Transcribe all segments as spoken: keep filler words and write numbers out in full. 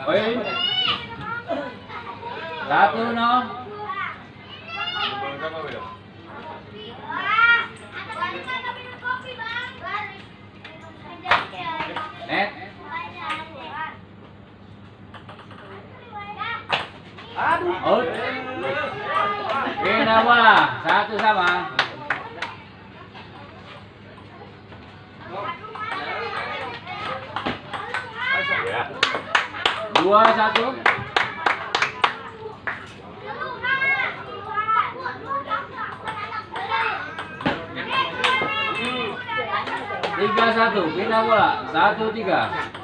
Poin. Satu no. Net. Out. Pindah bola. Satu sama. Dua satu. Tiga satu. Pindah bola. Satu tiga.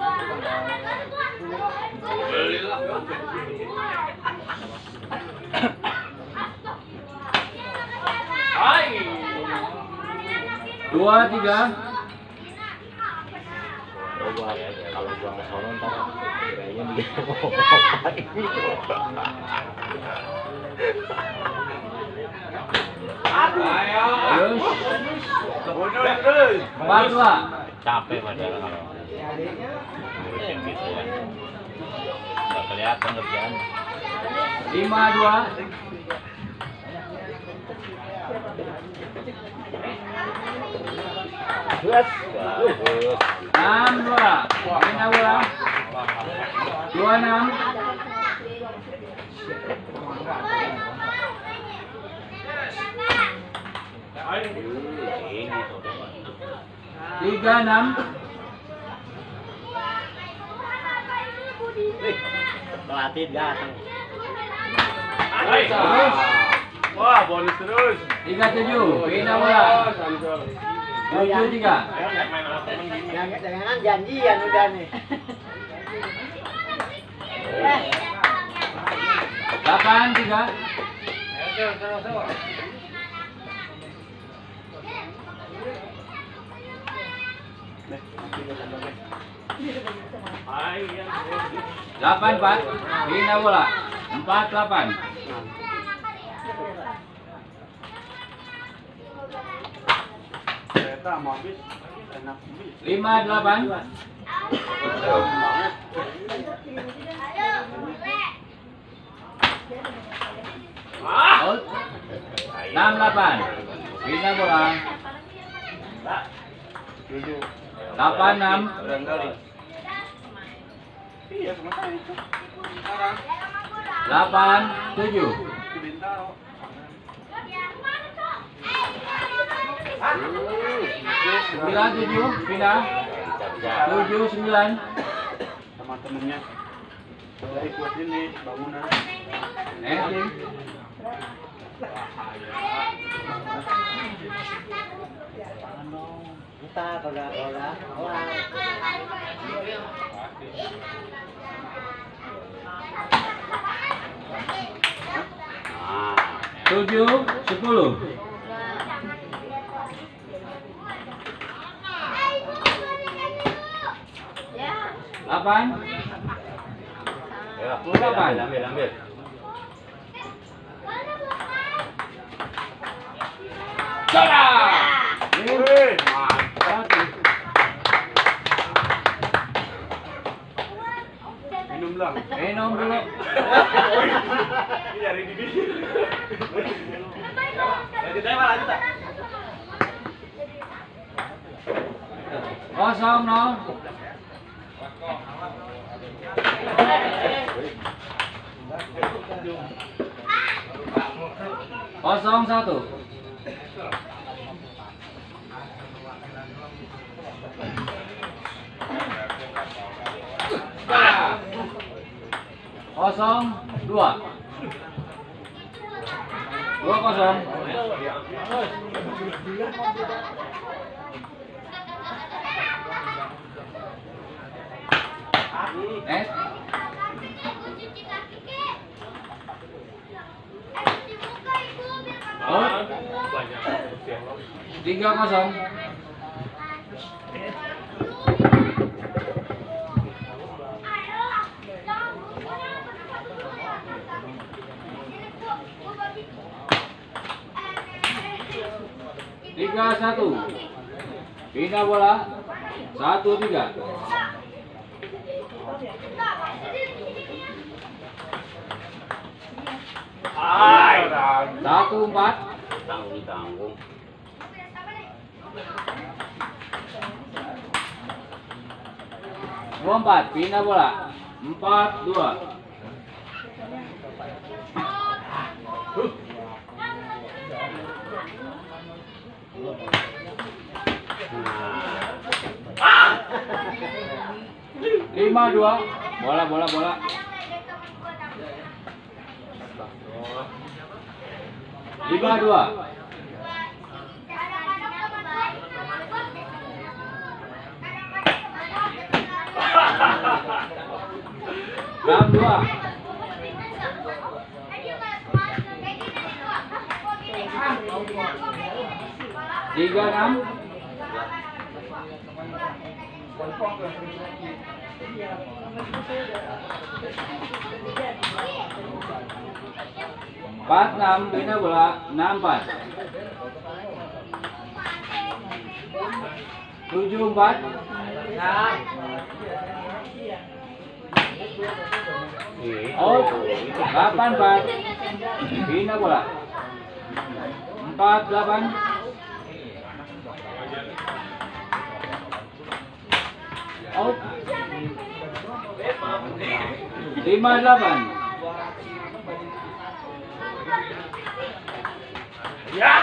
Dua tiga. Kalau gua nggak sono ntar kirain dia Terus. Empat dua. capek padahal kalau ngurusin gitu ya. Nggak kelihatan kerjaan. Lima dua. Bagus. Bagus. Enam dua. Pindah bola. Dua enam. Tiga enam. Pelatih datang. Terus. Wah, bonus terus. Tiga tujuh. Pindah bola. Tujuh tiga. Jangan janjian udah nih. Delapan tiga. Delapan empat. Pindah bola. Empat delapan. Kereta mau habis, enak habis. Lima delapan. Out. Enam delapan. Pindah bola. Tujuh. Delapan enam. Barangkali. Iya, sama saya itu. Sekarang Delapan tujuh. di Bintaro. Sembilan tujuh. Pindah. Tujuh sembilan. Sama temennya. Dari kuat ini bangunan. Ending. Entah kalau kalau orang. Tujuh sepuluh. Delapan. Ya, Delapan. ambil, ambil. Cara. Wih, mantap. Minum lah. Minum dulu. Ini dari gigi. Lanjut aja, Pak, lanjut, Pak. Kosong nol. Kosong satu. Kosong dua. Dua kosong. Net. Out. Tiga kosong. Tiga satu. Pindah bola. Satu tiga. Ay, Satu empat. Tanggung tanggung. Dua empat. Pindah bola. Empat dua. Lima dua. Bola bola bola. Lima dua. Enam dua. Tiga enam. Empat enam. Pindah bola. Enam empat. Tujuh empat. Out. Delapan empat. Pindah bola. Empat delapan. Out. Lima delapan. ya.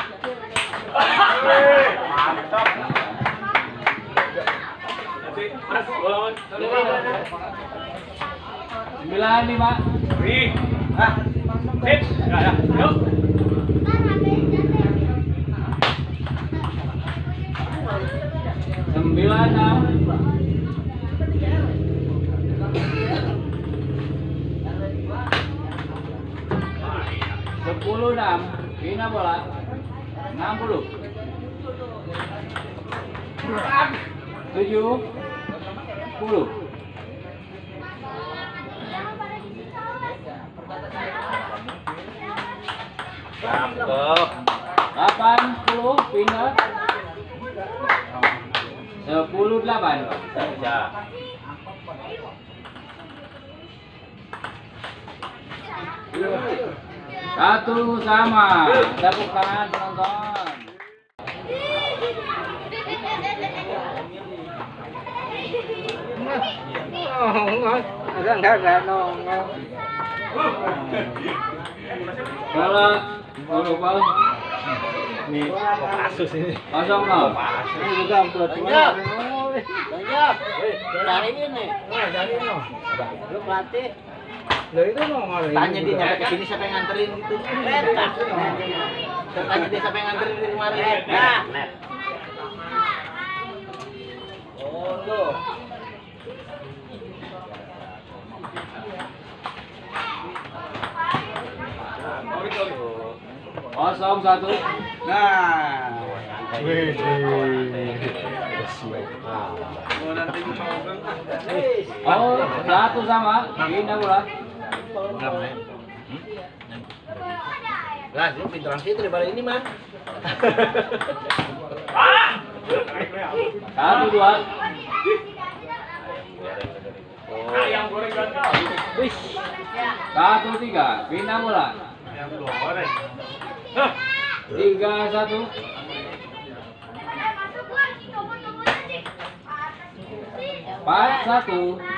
Mantap. Nanti Mas, bola Sembilan lima. Wih. Ah. Sip. Ya, ya. Yuk. Sembilan enam. Sepuluh enam. Pindah bola. Enam puluh. Tujuh. Sepuluh. Cakep. Delapan puluh. Pindah. Sepuluh delapan. Bisa. Satu sama. Tepuk tangan penonton. Enggak, enggak, enggak, nongol. Bola. Bola bola. Ini kasus ini. Kosong nol. Ini juga banyak. Banyak. Cari ini. Cari ini. Lu pelatih. Loh itu nongol. Tanya dia nyampe ke sini siapa yang nganterin gitu. Letak. Tanya dia siapa yang nganterin dari kemarin. Nah. Oh, lo. Kosong satu. Nah. Wih. Oh, satu sama. Pindah bola. Lah, lu pinteran situ daripada ini mah. Satu dua. Ayam goreng ganteng. Wih. Satu tiga. Pindah bola. Ayam goreng. Tiga satu. Empat satu.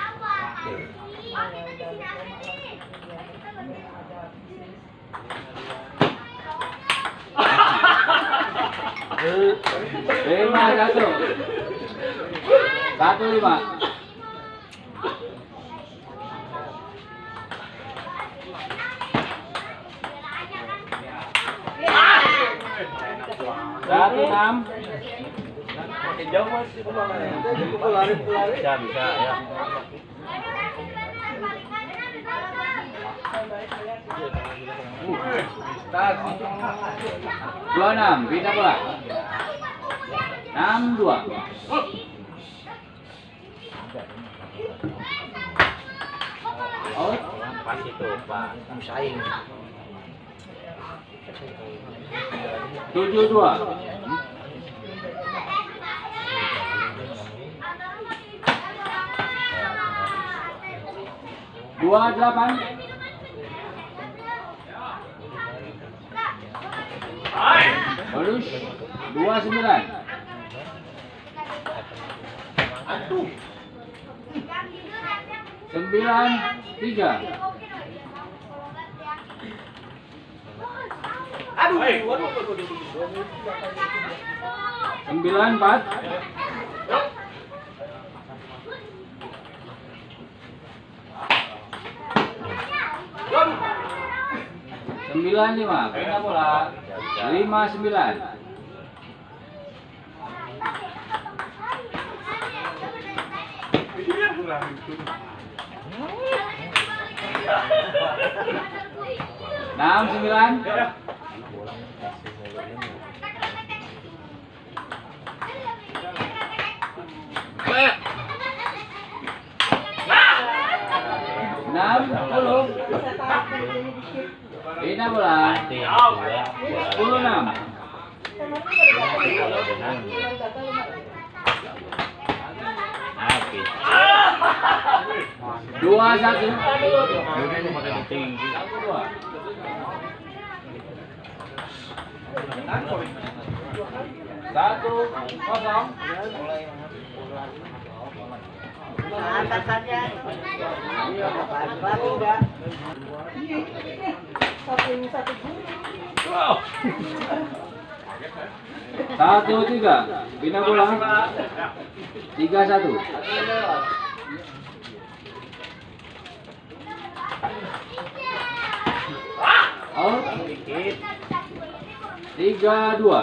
Lima satu. Satu lima. Satu enam. Makin jauh Mas. Bisa bisa ya. Dua enam. Pindah bola. Enam dua. Out. Pas itu, Pak. Musain. Tujuh dua. Dua delapan. Bonus dua sembilan. Sembilan tiga. Aduh, waduh, waduh, waduh. Sembilan empat. Sembilan lima. Pindah bola. Lima sembilan. Enam sembilan. Enam sepuluh. Pindah bola. Sepuluh enam. Dua satu. Satu kosong. Atas saja. Satu enggak. Satu tiga. Pindah bola. Tiga satu. Out. Tiga dua.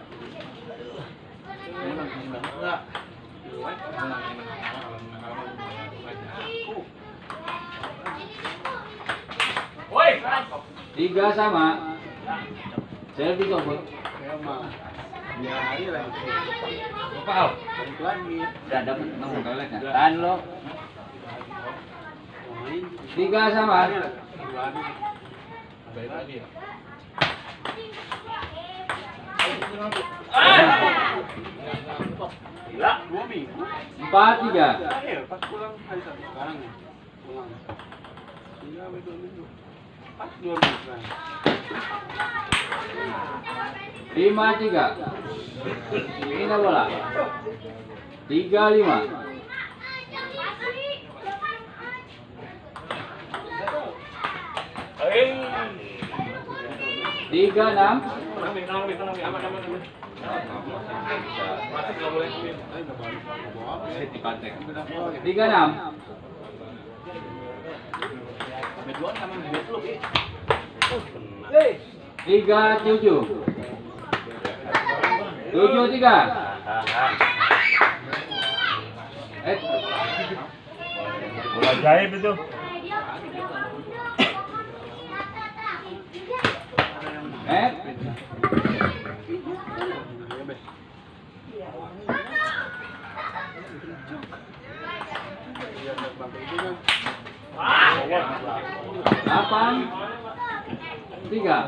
Tiga sama. Servis over. Foul. Udah dapat nomor toilet ya. Tahan lo. Tiga sama. Gila, dua minggu. Empat tiga. Pas pulang hari Sabtu sekarang nih. Pulang. Tiga sampai dua minggu. Pas dua minggu kan. Lima tiga. Pindah bola. Tiga lima. Tiga enam. Tiga enam. Tiga tujuh. Tujuh tiga. Eh, Bola gaib itu. eh. Delapan tiga.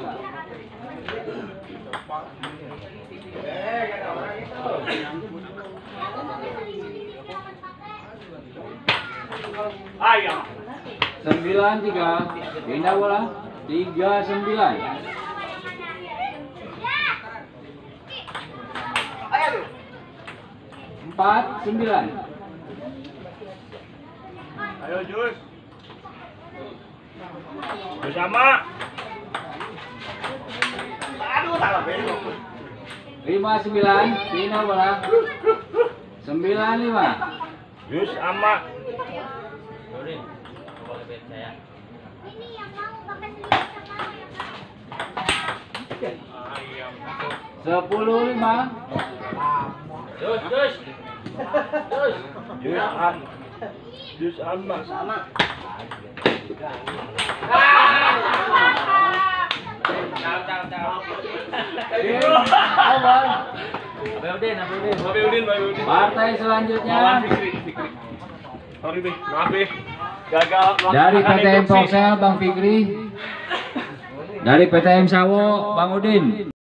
Ayam. Sembilan tiga. Pindah bola. Tiga sembilan. Empat sembilan. Ayo Jus. Bersama. Aduh, salah belok. Lima sembilan. Pindah bola. Sembilan lima. Yus ama. Sepuluh lima. Jus, Jus. Jus. Yus am. Yus ama. Sama. Ciao, ciao, ciao. Awal. Abeudin, Abeudin. Abeudin, Abeudin. Partai selanjutnya Fikri, Fikri. Sorry, Bang. Maaf, ya. Gagal. dari P T M Poksel Bang Fikri, dari P T M Sawo Bang Udin.